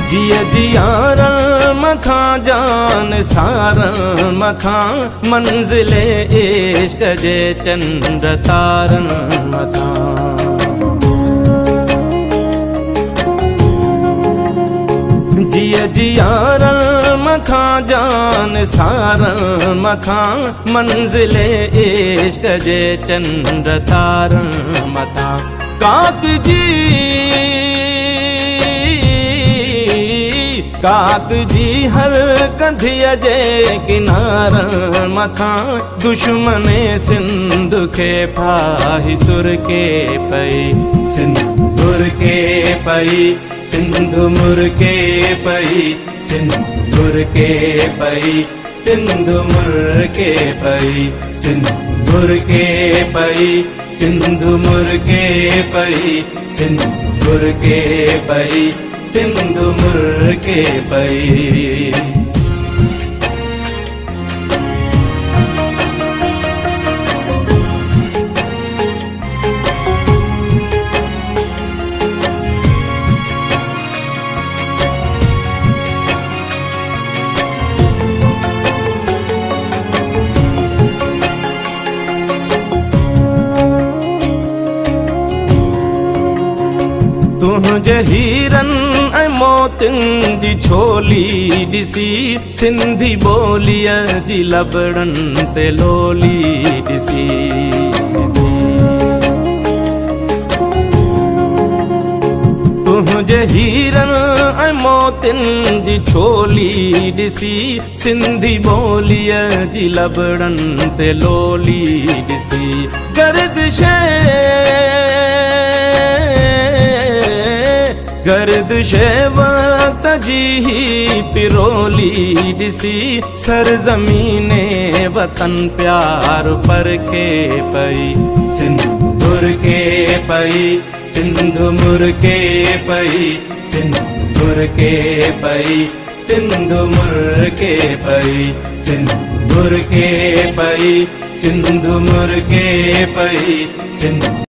जिया जियारन मखां जान सारन मखां मंजिले इश्क जे चंद्र तारन मखां। जिया जियारन मखां जान सारन मखां मंजिले इश्क जे चंद्र तारन मखां। काक जी हर कंधिया जे किनारन मखां दुश्मने सिंध खे फाही सुर के पई सिंदूर के पई सिंधु मुर के पई सिंदूर के पई सिंधु मुर के पई सिंदूर के पई सिंधु मुर के पई सिंदूर के पई सिंधु मुर के पई। तुझे हीरन ऐं मोतिन जी छोली ॾिसी सिंधी ॿोलीअ जी लबड़न ते लोली ॾिसी। तुझे हीरन ऐं मोतिन जी छोली ॾिसी सिंधी ॿोलीअ जी लबड़न ते लोली ॾिसी। गर्दिश वक्त जी ही पिरोली ॾिसी सरज़मीने वतन प्यार परखे पई सिंदूर के पई सिंधु मुर के पई सिंदूर के पई सिंधु मुर के पई सिंदूर के पई सिंधु मुर के पई सिंधु